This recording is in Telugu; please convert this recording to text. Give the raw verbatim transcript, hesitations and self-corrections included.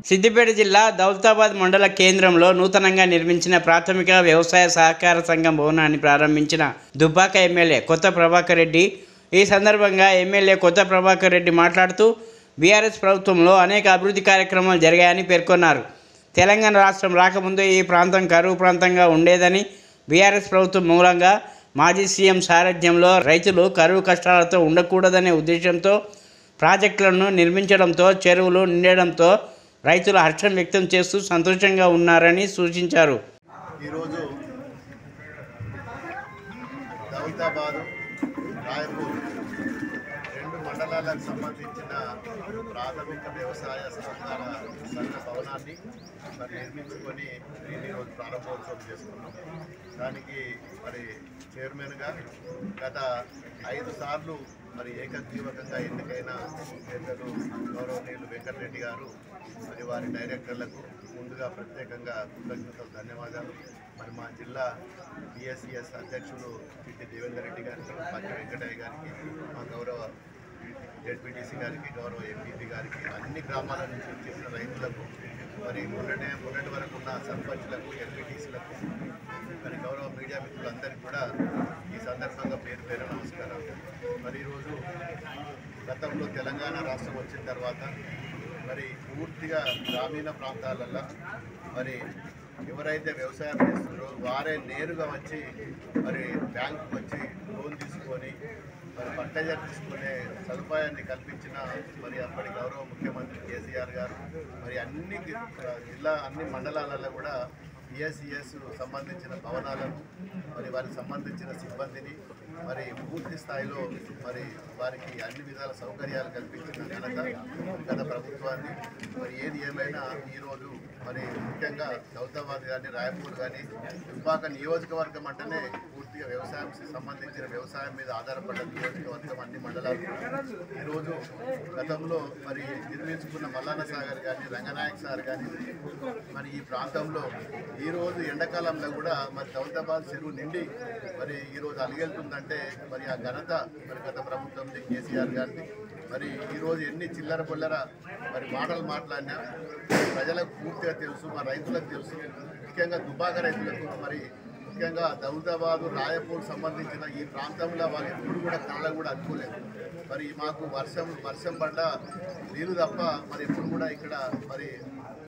సిద్దిపేట జిల్లా దౌలతాబాద్ మండల కేంద్రంలో నూతనంగా నిర్మించిన ప్రాథమిక వ్యవసాయ సహకార సంఘం భవనాన్ని ప్రారంభించిన దుబ్బాక ఎమ్మెల్యే కొత్త ప్రభాకర్ రెడ్డి. ఈ సందర్భంగా ఎమ్మెల్యే కొత్త ప్రభాకర్ రెడ్డి మాట్లాడుతూ బీఆర్ఎస్ ప్రభుత్వంలో అనేక అభివృద్ధి కార్యక్రమాలు జరిగాయని పేర్కొన్నారు. తెలంగాణ రాష్ట్రం రాకముందు ఈ ప్రాంతం కరువు ప్రాంతంగా ఉండేదని, బీఆర్ఎస్ ప్రభుత్వం మూలంగా మాజీ సీఎం సారథ్యంలో రైతులు కరువు కష్టాలతో ఉండకూడదనే ఉద్దేశంతో ప్రాజెక్టులను నిర్మించడంతో చెరువులు నిండడంతో రైతులు హర్షం వ్యక్తం చేస్తూ సంతోషంగా ఉన్నారని సూచించారు. ఈరోజు దౌలతాబాద్, రాయపూర్ రెండు మండలాలకు సంబంధించిన ప్రాథమిక వ్యవసాయ సహకార సంఘ భవనాన్ని మరి నిర్మించుకొని దీన్ని ఈరోజు ప్రారంభోత్సవం చేసుకున్నాం. దానికి మరి చైర్మన్గా గత ఐదు సార్లు మరి ఏకగ్రీవకంగా ఎన్నికైన పెద్దలు గౌరవనీయులు వెంకటరెడ్డి గారు మరి వారి డైరెక్టర్లకు ముందుగా ప్రత్యేకంగా కృతజ్ఞతలు, ధన్యవాదాలు. మరి మా జిల్లా బిఎస్సిఎస్ అధ్యక్షులు పిటి దేవేందర్ రెడ్డి గారికి, పక్క వెంకటయ్య గారికి, మా గౌరవ జెడ్పీటీసీ గారికి, గౌరవ ఎంపీపీ గారికి, అన్ని గ్రామాల నుంచి వచ్చేసిన రైతులకు, మరి మొన్ననే మొన్నటి వరకు ఉన్న సర్పంచ్లకు, ఎంపీటీసీలకు, మరి గౌరవ మీడియా మిత్రులందరికీ కూడా ఈ సందర్భంగా పేరు పేరు నమస్కారం. మరి ఈరోజు గతంలో తెలంగాణ రాష్ట్రం వచ్చిన తర్వాత మరి పూర్తిగా గ్రామీణ ప్రాంతాలలో మరి ఎవరైతే వ్యవసాయం చేస్తున్నారో వారే నేరుగా వచ్చి మరి బ్యాంకుకు వచ్చి లోన్ తీసుకొని మరి ఫర్టిలైజర్ తీసుకునే సదుపాయాన్ని కల్పించిన మరి అప్పటి గౌరవ ముఖ్యమంత్రి కేసీఆర్ గారు మరి అన్ని జిల్లా అన్ని మండలాలలో కూడా బిఎస్సిఎస్ సంబంధించిన భవనాలను మరి వారికి సంబంధించిన సిబ్బందిని మరి పూర్తి స్థాయిలో మరి వారికి అన్ని విధాల సౌకర్యాలు కల్పించిన ఘనత గత ప్రభుత్వాన్ని. మరి ఏది ఏమైనా ఈరోజు మరి ముఖ్యంగా దౌలతాబాద్ కానీ, రాయపూర్ కానీ, దుబ్బాక నియోజకవర్గం అంటేనే పూర్తిగా వ్యవసాయం సంబంధించిన వ్యవసాయం మీద ఆధారపడ్డ నియోజకవర్గం అన్ని మండలాలు. ఈరోజు గతంలో మరి నిర్మించుకున్న మల్లన్న సాగర్ కానీ, రంగనాయక్ సార్ కానీ మరి ఈ ప్రాంతంలో ఈరోజు ఎండాకాలంలో కూడా మరి దౌలతాబాద్ చెరువు నిండి మరి ఈరోజు అలిగెళ్తుందంటే మరి ఆ ఘనత మరి గత ప్రభుత్వం కేసీఆర్ గారిని. మరి ఈరోజు ఎన్ని చిల్లర పొల్లర మరి మాటలు మాట్లాడినా ప్రజలకు పూర్తిగా తెలుసు, మా రైతులకు తెలుసు, ముఖ్యంగా దుబ్బాక రైతులకు. మరి ముఖ్యంగా దౌలతాబాదు, రాయపూర్ సంబంధించిన ఈ ప్రాంతంలో వాళ్ళు ఎప్పుడు కూడా కళ్ళ కూడా అనుకోలేదు. మరి మాకు వర్షం వర్షం పడ్డ నీరు తప్ప మరి ఎప్పుడు కూడా ఇక్కడ మరి